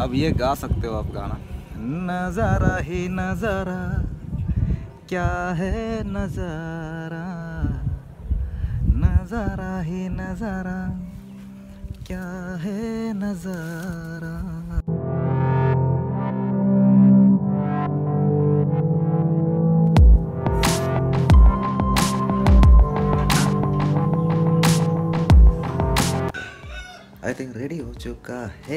अब ये गा सकते हो आप गाना। नज़ारा ही नज़ारा, क्या है नज़ारा, नज़ारा ही नज़ारा, क्या है नज़ारा। आई थिंक रेडी हो चुका है।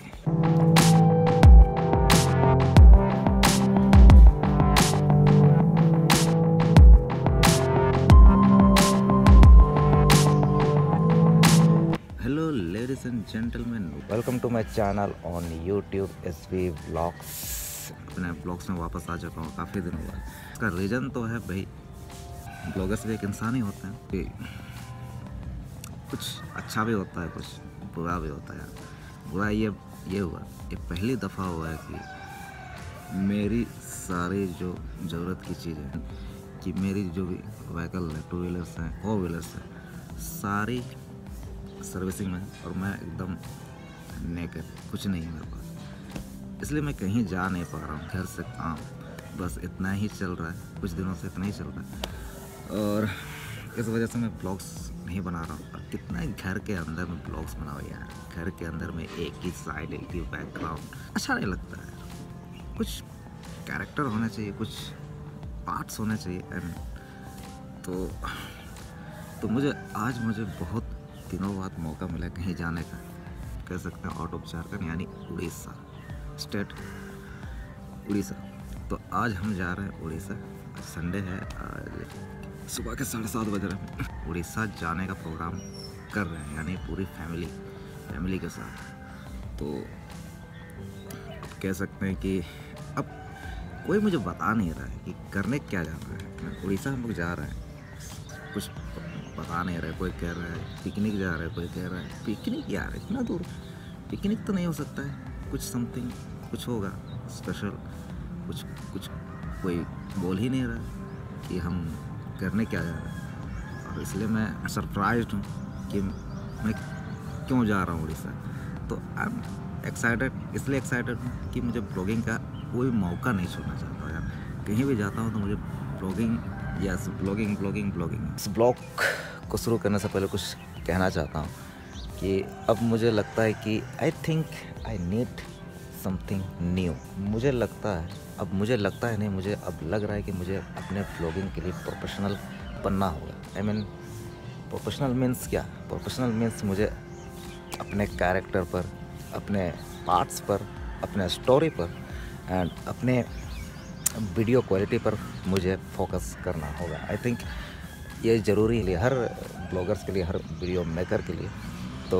Hello ladies and gentleman, welcome to my channel on YouTube SV blogs. अपने ब्लॉग्स में वापस आ चुका हूँ काफ़ी दिन हुआ। इसका रीज़न तो है भाई, ब्लॉगर्स भी एक इंसान ही होते हैं कि कुछ अच्छा भी होता है, कुछ बुरा भी होता है। बुरा ये हुआ, ये पहली दफ़ा हुआ है कि मेरी सारी जो ज़रूरत की चीज़ें, कि मेरी जो भी व्हीकल है, 2 व्हीलर्स हैं, 4 व्हीलर्स हैं, सारी सर्विसिंग में, और मैं एकदम नेकेड, कुछ नहीं है मेरे पास। इसलिए मैं कहीं जा नहीं पा रहा हूँ। घर से काम, बस इतना ही चल रहा है, कुछ दिनों से इतना ही चल रहा है, और इस वजह से मैं ब्लॉग्स नहीं बना रहा हूँ। कितना ही घर के अंदर में ब्लॉग्स बनाओ यार, घर के अंदर में एक ही साइड, एक ही बैकग्राउंड, अच्छा नहीं लगता है। कुछ कैरेक्टर होना चाहिए, कुछ पार्ट्स होने चाहिए। एंड तो मुझे बहुत दिनों बाद मौका मिला कहीं जाने का, कह सकते हैं आउट ऑफ झारखंड, यानी उड़ीसा स्टेट, उड़ीसा। तो आज हम जा रहे हैं उड़ीसा। संडे है, आज सुबह के 7:30 बज रहे हैं। उड़ीसा जाने का प्रोग्राम कर रहे हैं, यानी पूरी फैमिली के साथ। तो अब कह सकते हैं कि अब कोई मुझे बता नहीं रहा है कि करने क्या जा रहा है। उड़ीसा हम लोग जा रहे हैं, कुछ बता नहीं रहा है। कोई कह रहा है पिकनिक जा रहा है, कोई कह रहा है पिकनिक यार इतना दूर, पिकनिक तो नहीं हो सकता है, कुछ समथिंग कुछ होगा स्पेशल, कुछ कोई बोल ही नहीं रहा कि हम करने क्या जा रहे हैं। और इसलिए मैं सरप्राइज्ड हूँ कि मैं क्यों जा रहा हूँ उड़ीसा। तो आई एम एक्साइटेड, इसलिए एक्साइटेड हूँ कि मुझे ब्लॉगिंग का कोई मौका नहीं छोड़ना चाहता यार। कहीं भी जाता हूँ तो मुझे ब्लॉगिंग, यस ब्लॉगिंग। इस ब्लॉग को शुरू करने से पहले कुछ कहना चाहता हूँ कि अब मुझे लगता है कि I think I need something new. मुझे लगता है नहीं, मुझे अब लग रहा है कि मुझे अपने ब्लॉगिंग के लिए प्रोफेशनल बनना होगा। आई मीन प्रोफेशनल मीन्स क्या? प्रोफेशनल मीन्स मुझे अपने कैरेक्टर पर, अपने पार्ट्स पर, अपने स्टोरी पर एंड अपने वीडियो क्वालिटी पर मुझे फोकस करना होगा। आई थिंक ये ज़रूरी है हर ब्लॉगर्स के लिए, हर वीडियो मेकर के लिए। तो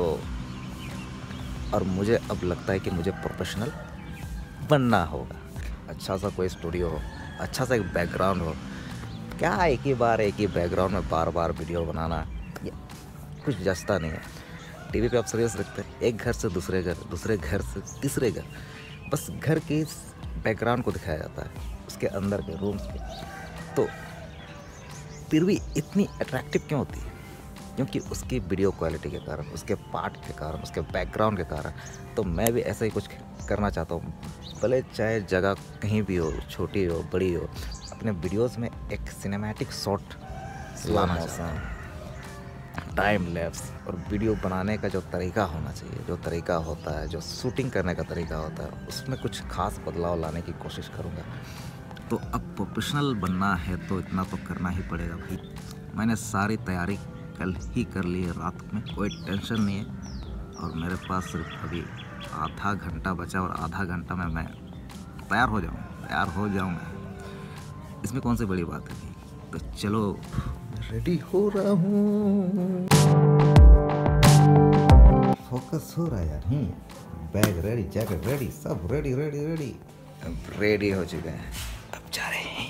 और मुझे अब लगता है कि मुझे प्रोफेशनल बनना होगा। अच्छा सा कोई स्टूडियो हो, अच्छा सा एक बैकग्राउंड हो। क्या एक ही बैकग्राउंड में बार वीडियो बनाना, ये कुछ जचता नहीं है। टीवी पे आप सीरियस देखते हैं, एक घर से दूसरे घर से तीसरे घर, बस घर के बैकग्राउंड को दिखाया जाता है, उसके अंदर के रूम्स के। तो फिर भी इतनी अट्रैक्टिव क्यों होती है? क्योंकि उसकी वीडियो क्वालिटी के कारण, उसके पार्ट के कारण, उसके बैकग्राउंड के कारण। तो मैं भी ऐसा ही कुछ करना चाहता हूँ, भले चाहे जगह कहीं भी हो, छोटी हो बड़ी हो, अपने वीडियोस में एक सिनेमैटिक शॉट लाना चाहता हूँ, टाइम लैप्स। और वीडियो बनाने का जो तरीका होना चाहिए, जो तरीका होता है, जो शूटिंग करने का तरीका होता है, उसमें कुछ खास बदलाव लाने की कोशिश करूँगा। तो अब प्रोफेशनल बनना है तो इतना तो करना ही पड़ेगा भाई। मैंने सारी तैयारी कल ही कर ली है रात में, कोई टेंशन नहीं है। और मेरे पास सिर्फ अभी आधा घंटा बचा, और आधा घंटा में मैं तैयार हो जाऊँगा। इसमें कौन सी बड़ी बात है भाई। तो चलो, रेडी हो रहा हूँ, फोकस हो रहा है यार। बैग रेडी, जैकेट रेडी, सब रेडी हो चुके हैं। अब जा रहे हैं।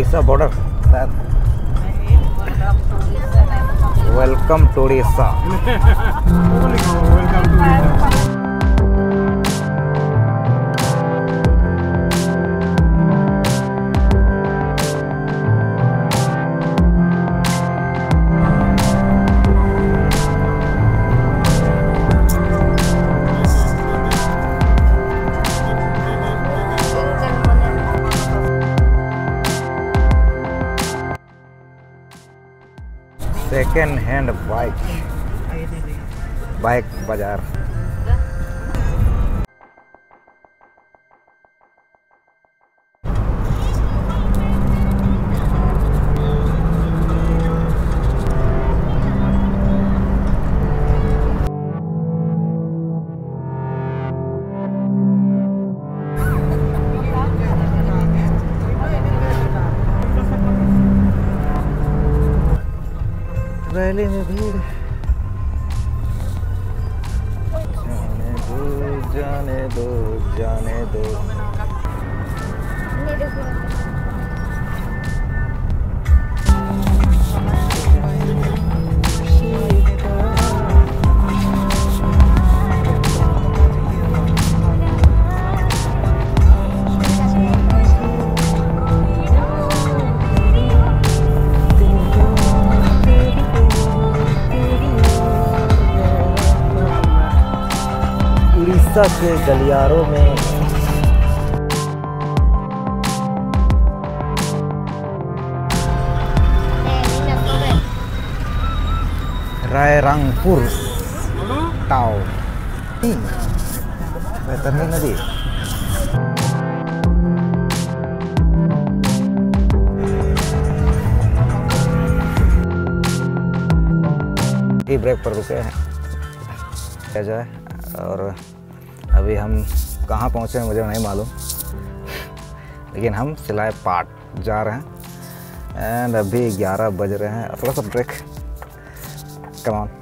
Orissa border. Welcome to Orissa. Second hand bike बाजार। रैली में भीड़। जाने दो जाने दो। उड़ीसा के गलियारों में रायरंगपुर टाउन, बैतरनी नदी। टी ब्रेक पर रुके हैं क्या जाए। और अभी हम कहाँ पहुँचे हैं मुझे नहीं मालूम, लेकिन हम सुलाइपाट जा रहे हैं एंड अभी 11 बज रहे हैं। थोड़ा सा ब्रेक, कम ऑन।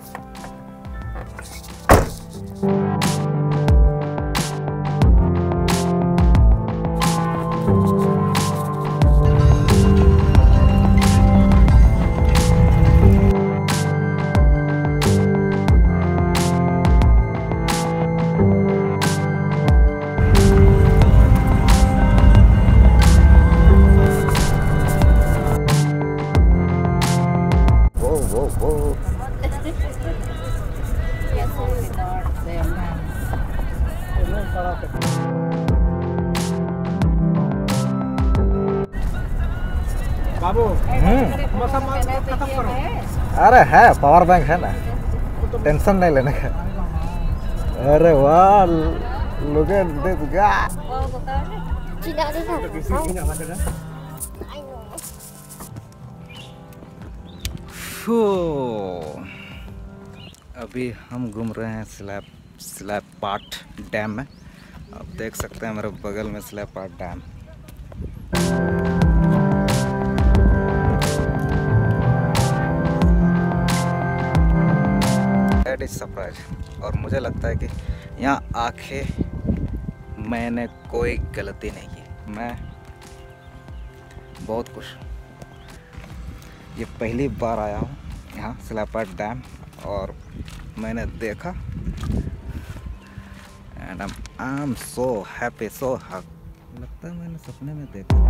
बाबू अरे है, पावर बैंक है ना, टेंशन नहीं लेने का। अरे वाह, look at this guy। अभी हम घूम रहे हैं सुलाइपाट डैम में। आप देख सकते हैं मेरे बगल में Sulaipat dam. That is surprise. और मुझे लगता है कि यहाँ आके मैंने कोई गलती नहीं की। मैं बहुत खुश। ये पहली बार आया हूँ यहाँ सुलाइपाट डैम और मैंने देखा and I am so happy, so happy. लगता है मैंने सपने में देखा।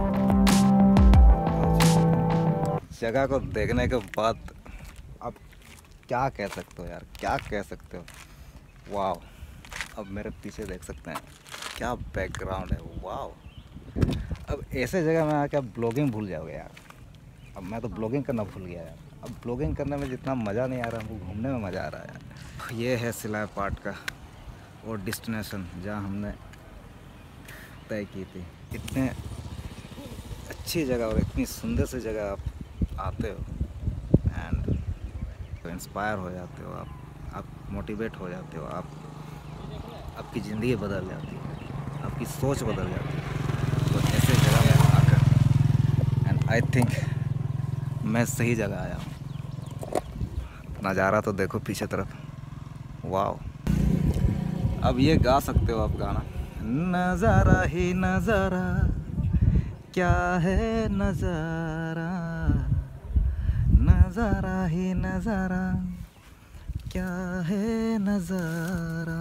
जगह को देखने के बाद अब क्या कह सकते हो यार, क्या कह सकते हो। वाह, अब मेरे पीछे देख सकते हैं क्या बैकग्राउंड है। वाह, अब ऐसे जगह में आके आप ब्लॉगिंग भूल जाओगे यार। अब मैं तो ब्लॉगिंग करना भूल गया यार। अब ब्लॉगिंग करने में जितना मज़ा नहीं आ रहा, हमको घूमने में मज़ा आ रहा है यार। ये है सुलाइपाट का वो डेस्टिनेशन जहाँ हमने तय की थी। इतने अच्छी जगह और इतनी सुंदर सी जगह आप आते हो एंड तो इंस्पायर हो जाते हो, आप मोटिवेट हो जाते हो, आपकी ज़िंदगी बदल जाती है, आपकी सोच बदल जाती है। तो ऐसे जगह में आकर एंड आई थिंक मैं सही जगह आया हूँ। नज़ारा तो देखो पीछे तरफ। वाह, अब ये गा सकते हो आप गाना, नज़ारा ही नज़ारा क्या है नजारा, नजारा ही नजारा, क्या है नजारा।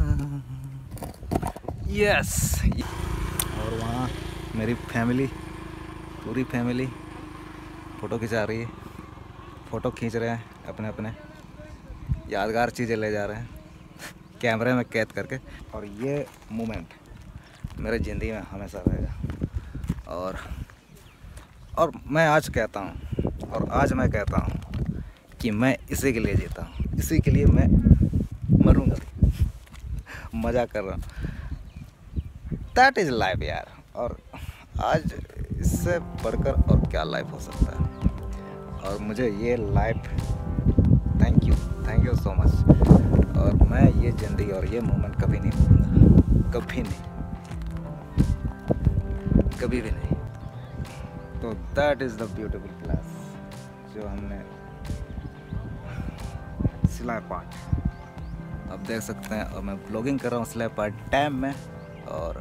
यस। और वहाँ मेरी फैमिली, पूरी फैमिली फ़ोटो खिंचा रही है, फ़ोटो खींच रहे हैं अपने अपने यादगार चीज़ें ले जा रहे हैं कैमरे में कैद करके। और ये मोमेंट मेरे ज़िंदगी में हमेशा रहेगा। और मैं आज कहता हूँ, और आज मैं कहता हूँ कि मैं इसी के लिए जीता हूँ, इसी के लिए मैं मरूंगा। मज़ा कर रहा हूँ। दैट इज़ लाइफ यार। और आज इससे बढ़कर और क्या लाइफ हो सकता है। और मुझे ये life, thank you so much. और मैं ये ज़िंदगी और ये मोमेंट कभी नहीं भूलूंगा, कभी नहीं, कभी भी नहीं। तो that is the beautiful place जो हमने सुलाइपाट, आप देख सकते हैं। और मैं ब्लॉगिंग कर रहा हूँ सुलाइपाट डैम में। और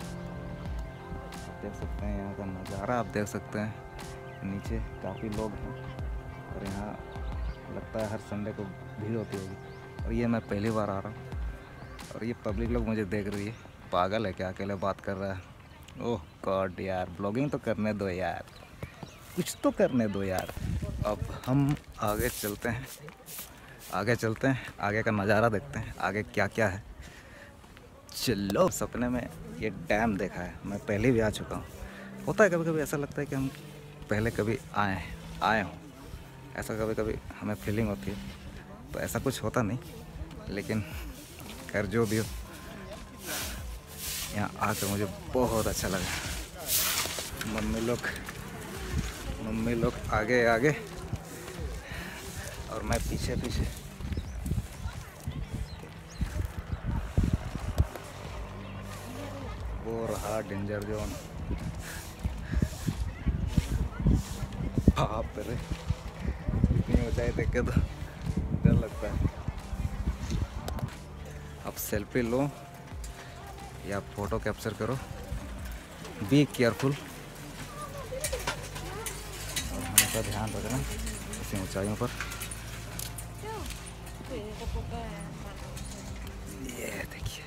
देख सकते हैं यहाँ का नज़ारा, आप देख सकते हैं नीचे काफ़ी लोग हैं। और यहाँ लगता है हर संडे को भीड़ होती होगी। और ये मैं पहली बार आ रहा हूँ और ये पब्लिक लोग मुझे देख रही है। पागल है क्या, अकेले बात कर रहा है। ओह गॉड यार, ब्लॉगिंग तो करने दो यार, कुछ तो करने दो यार। अब हम आगे चलते हैं, आगे का नज़ारा देखते हैं, आगे क्या क्या है। चलो। सपने में ये डैम देखा है, मैं पहले भी आ चुका हूँ। होता है कभी कभी ऐसा लगता है कि हम पहले कभी आए हों, ऐसा कभी कभी हमें फीलिंग होती है। तो ऐसा कुछ होता नहीं, लेकिन खैर जो भी हो, यहाँ आकर मुझे बहुत अच्छा लगा। मम्मी लोग आगे आगे और मैं पीछे पीछे। वो रहा डेंजर जोन। बाप रे, इतनी ऊंचाई देख के तो डर लगता है। अब सेल्फी लो या फोटो कैप्चर करो, बी केयरफुल और हमेशा ध्यान रखना ऐसी ऊंचाइयों पर। ये देखिए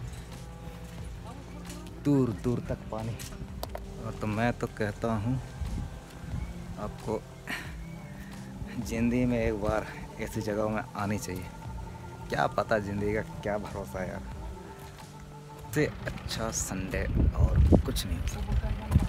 दूर दूर तक पानी। और तो मैं तो कहता हूँ आपको ज़िंदगी में एक बार ऐसी जगहों में आनी चाहिए। क्या पता ज़िंदगी का क्या भरोसा है यार, से अच्छा संडे और कुछ नहीं हो सकता।